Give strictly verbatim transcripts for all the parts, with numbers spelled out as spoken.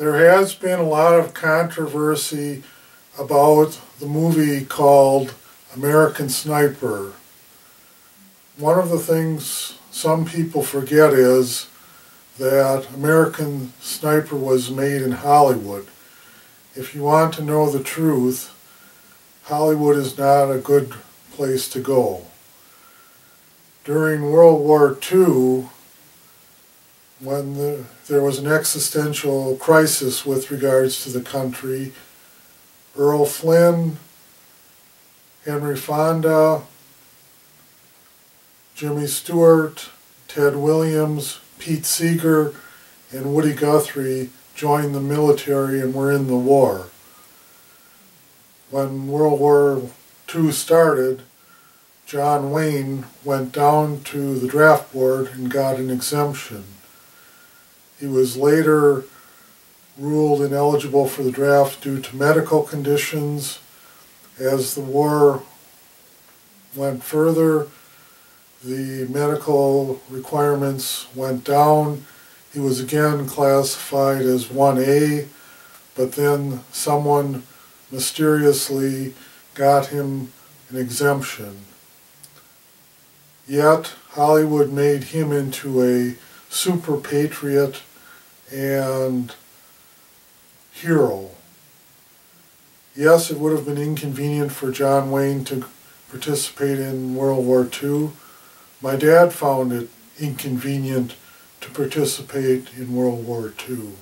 There has been a lot of controversy about the movie called American Sniper. One of the things some people forget is that American Sniper was made in Hollywood. If you want to know the truth, Hollywood is not a good place to go. During World War Two, when the, there was an existential crisis with regards to the country, Errol Flynn, Henry Fonda, Jimmy Stewart, Ted Williams, Pete Seeger, and Woody Guthrie joined the military and were in the war. When World War Two started, John Wayne went down to the draft board and got an exemption. He was later ruled ineligible for the draft due to medical conditions. As the war went further, the medical requirements went down. He was again classified as one A, but then someone mysteriously got him an exemption. Yet Hollywood made him into a super patriot and hero. Yes, it would have been inconvenient for John Wayne to participate in World War Two. My dad found it inconvenient to participate in World War Two.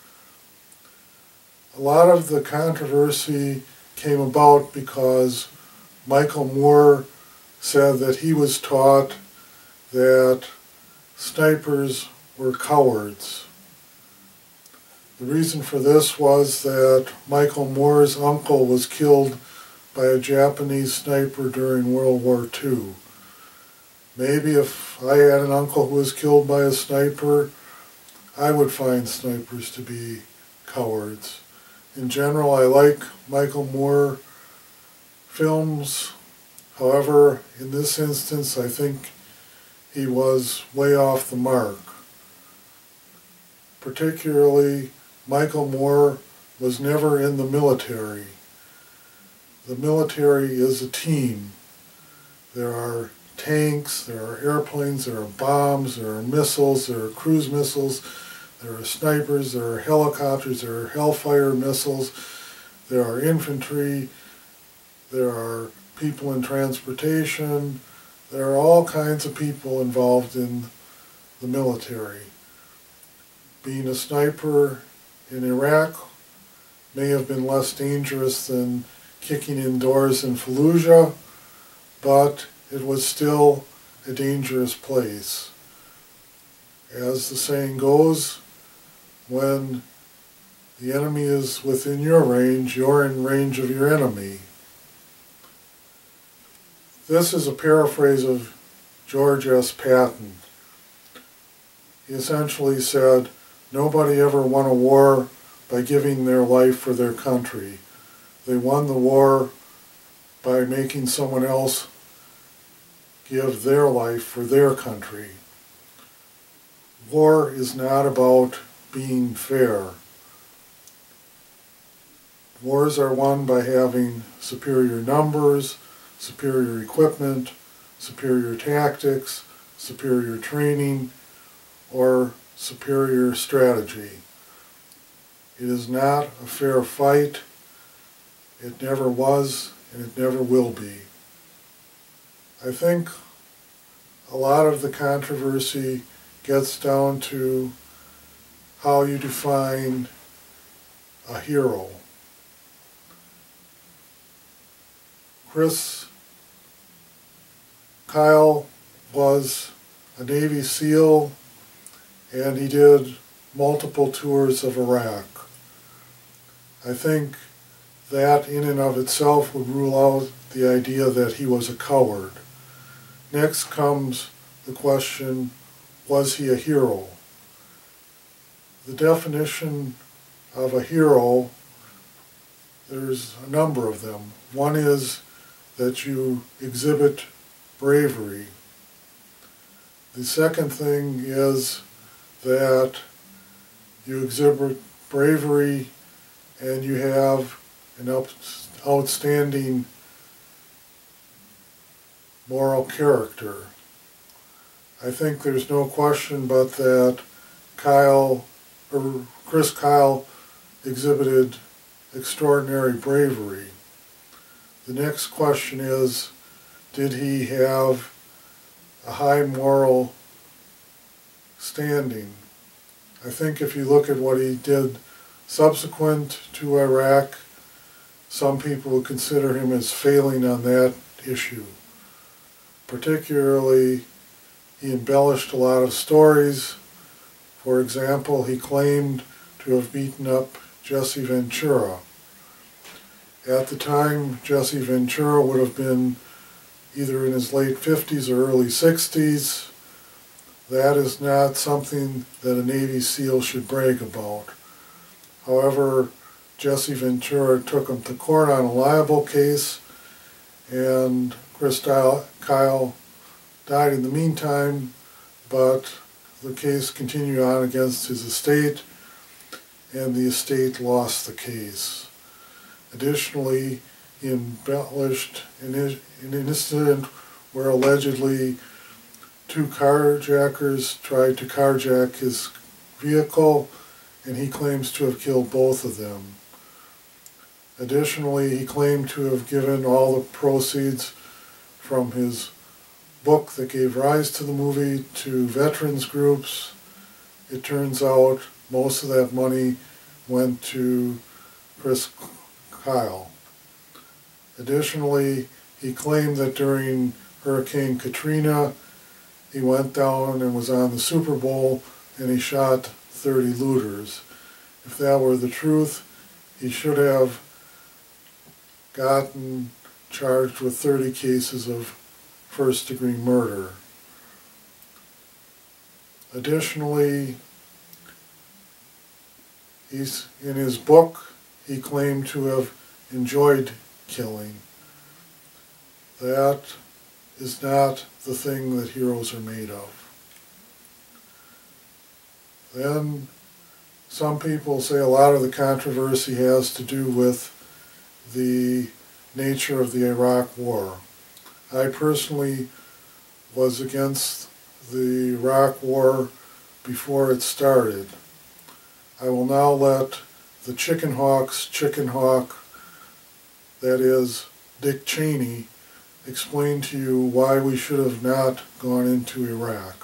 A lot of the controversy came about because Michael Moore said that he was taught that snipers were cowards. The reason for this was that Michael Moore's uncle was killed by a Japanese sniper during World War Two. Maybe if I had an uncle who was killed by a sniper, I would find snipers to be cowards. In general, I like Michael Moore films. However, in this instance, I think he was way off the mark. Particularly, Michael Moore was never in the military. The military is a team. There are tanks, there are airplanes, there are bombs, there are missiles, there are cruise missiles, there are snipers, there are helicopters, there are Hellfire missiles, there are infantry, there are people in transportation, there are all kinds of people involved in the military. Being a sniper in Iraq may have been less dangerous than kicking in doors in Fallujah, but it was still a dangerous place. As the saying goes, when the enemy is within your range, you're in range of your enemy. This is a paraphrase of George S. Patton. He essentially said, nobody ever won a war by giving their life for their country. They won the war by making someone else give their life for their country. War is not about being fair. Wars are won by having superior numbers, superior equipment, superior tactics, superior training, or superior strategy. It is not a fair fight. It never was, and it never will be. I think a lot of the controversy gets down to how you define a hero. Chris Kyle was a Navy SEAL, and he did multiple tours of Iraq. I think that in and of itself would rule out the idea that he was a coward. Next comes the question, was he a hero? The definition of a hero, there's a number of them. One is that you exhibit bravery. The second thing is that you exhibit bravery, and you have an outstanding moral character. I think there's no question but that Kyle, or Chris Kyle, exhibited extraordinary bravery. The next question is, did he have a high moral standing? I think if you look at what he did subsequent to Iraq, some people would consider him as failing on that issue. Particularly, he embellished a lot of stories. For example, he claimed to have beaten up Jesse Ventura. At the time, Jesse Ventura would have been either in his late fifties or early sixties. That is not something that a Navy SEAL should brag about. However, Jesse Ventura took him to court on a libel case, and Chris Kyle died in the meantime, but the case continued on against his estate, and the estate lost the case. Additionally, he embellished an, an incident where allegedly two carjackers tried to carjack his vehicle, and he claims to have killed both of them. Additionally, he claimed to have given all the proceeds from his book that gave rise to the movie to veterans groups. It turns out most of that money went to Chris Kyle. Additionally, he claimed that during Hurricane Katrina, he went down and was on the Super Bowl and he shot thirty looters. If that were the truth, he should have gotten charged with thirty cases of first-degree murder. Additionally, he's, in his book, he claimed to have enjoyed killing. That is not the thing that heroes are made of. Then, some people say a lot of the controversy has to do with the nature of the Iraq War. I personally was against the Iraq War before it started. I will now let the chicken hawk's chicken hawk, that is Dick Cheney, explain to you why we should have not gone into Iraq.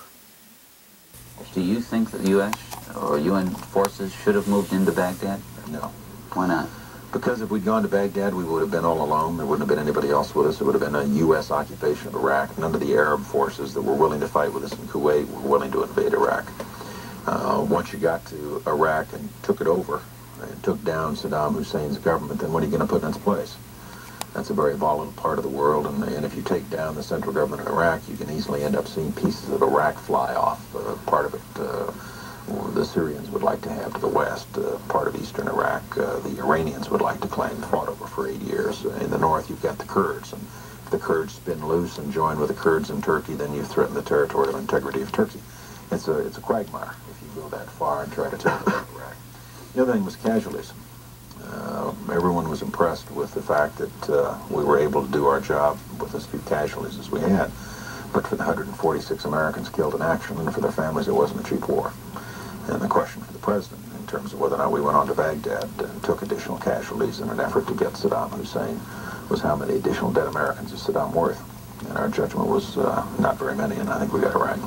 Do you think that the U S or U N forces should have moved into Baghdad? No. Why not? Because if we'd gone to Baghdad, we would have been all alone. There wouldn't have been anybody else with us. It would have been a U S occupation of Iraq. None of the Arab forces that were willing to fight with us in Kuwait were willing to invade Iraq. Uh, once you got to Iraq and took it over and took down Saddam Hussein's government, then what are you going to put in its place? That's a very volatile part of the world, and, and if you take down the central government in Iraq, you can easily end up seeing pieces of Iraq fly off. Uh, part of it uh, the Syrians would like to have to the west, uh, part of eastern Iraq uh, the Iranians would like to claim, fought over for eight years. In the north, you've got the Kurds, and if the Kurds spin loose and join with the Kurds in Turkey, then you threaten the territorial integrity of Turkey. It's a, it's a quagmire if you go that far and try to take over Iraq. The other thing was casualties. Uh, everyone was impressed with the fact that uh, we were able to do our job with as few casualties as we had. But for the one hundred forty-six Americans killed in action and for their families, it wasn't a cheap war. And the question for the president, in terms of whether or not we went on to Baghdad and took additional casualties in an effort to get Saddam Hussein, was how many additional dead Americans is Saddam worth? And our judgment was uh, not very many, and I think we got it right.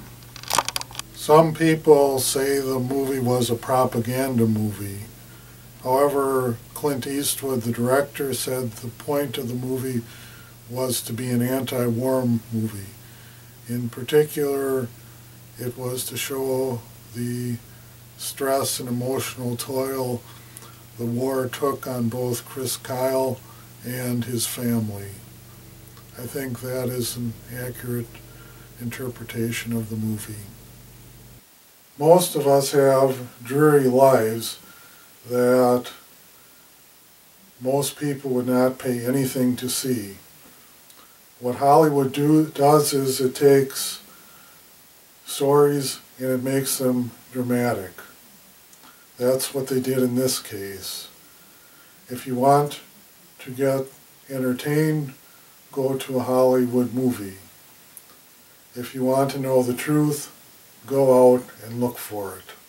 Some people say the movie was a propaganda movie. However, Clint Eastwood, the director, said the point of the movie was to be an anti-war movie. In particular, it was to show the stress and emotional toll the war took on both Chris Kyle and his family. I think that is an accurate interpretation of the movie. Most of us have dreary lives that most people would not pay anything to see. What Hollywood do, does is it takes stories and it makes them dramatic. That's what they did in this case. If you want to get entertained, go to a Hollywood movie. If you want to know the truth, go out and look for it.